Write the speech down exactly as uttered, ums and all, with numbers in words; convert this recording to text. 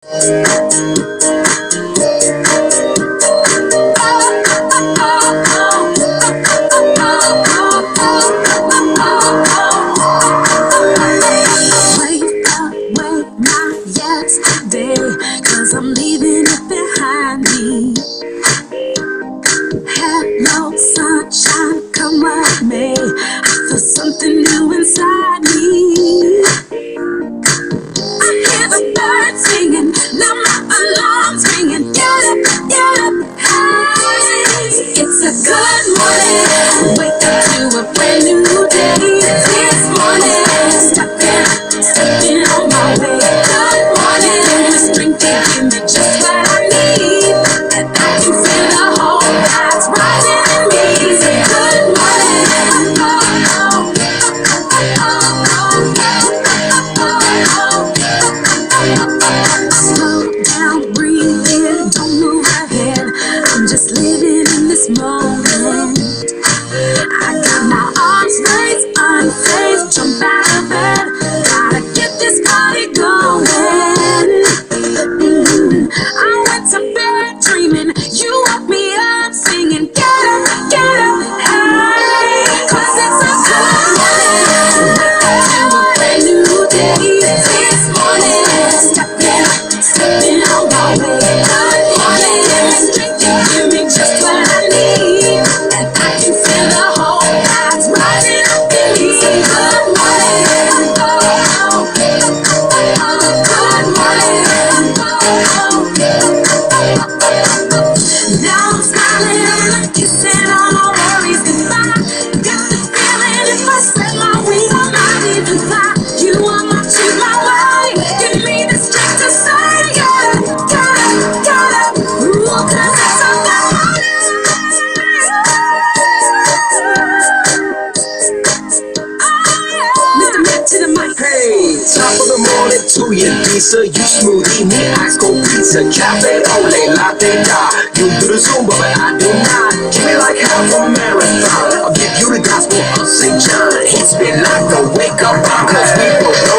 You smoothie, me ice cold pizza, cafe, ole, latte, da. You do the Zumba, but I do not. Give me like half a marathon. I'll give you the gospel of Saint John. It's been like a wake up call, cause we both